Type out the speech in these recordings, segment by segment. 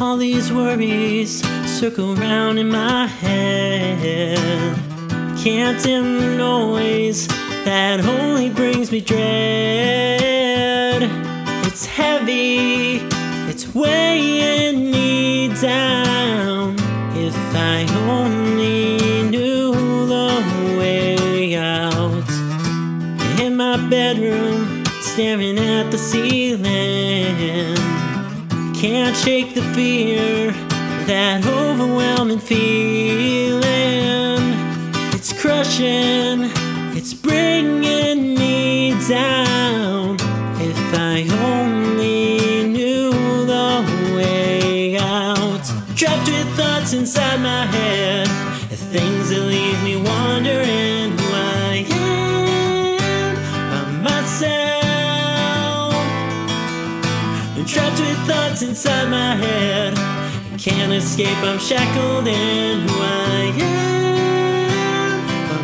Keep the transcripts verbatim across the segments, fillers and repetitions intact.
All these worries circle round in my head. Can't dim the noise that only brings me dread. It's heavy, it's weighing me down. If I only knew the way out. In my bedroom, staring at the ceiling, can't shake the fear, that overwhelming feeling. It's crushing, it's bringing me down. If I only knew the way out. Trapped with thoughts inside my head, things that leave me wondering who I am by myself. Trapped with thoughts inside my head, can't escape, I'm shackled in who I am by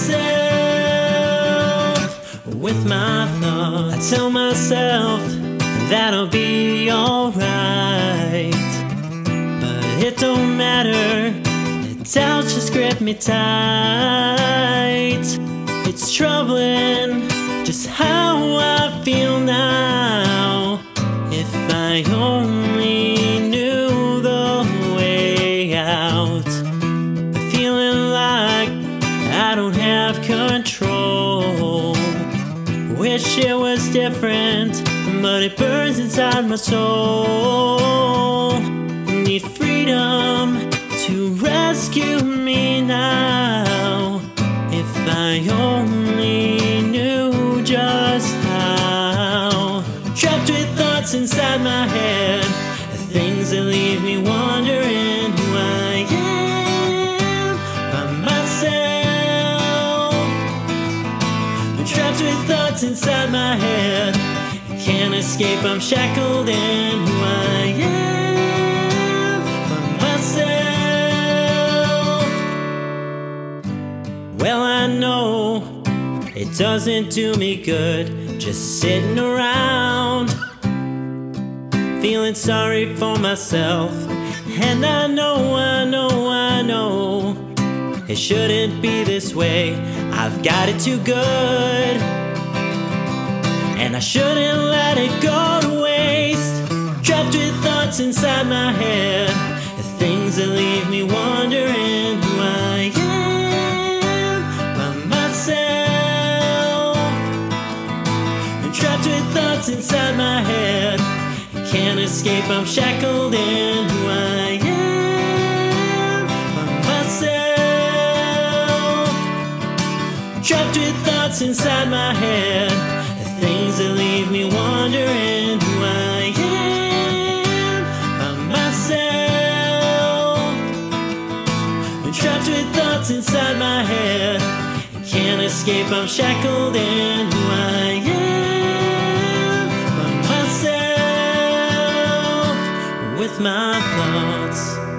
myself. With my thoughts, I tell myself that I'll be alright, but it don't matter, the doubts just grip me tight. It's troubling just how I feel now. If I only knew the way out. Feeling like I don't have control. Wish it was different, but it burns inside my soul. Need freedom to rescue me now. If I only knew just how. Trapped with thoughts inside my head, things that leave me wondering who I am by myself. Trapped with thoughts inside my head, can't escape, I'm shackled in who I am by myself. Well, I know it doesn't do me good just sitting around feeling sorry for myself. And I know, I know, I know it shouldn't be this way. I've got it too good, and I shouldn't let it go to waste. Trapped with thoughts inside my head, things that leave me wondering who I am by myself. Trapped with thoughts inside my head, can't escape, I'm shackled in who I am by myself. Trapped with thoughts inside my head, things that leave me wondering who I am by myself. Trapped with thoughts inside my head, can't escape, I'm shackled in who I am by myself. With my thoughts.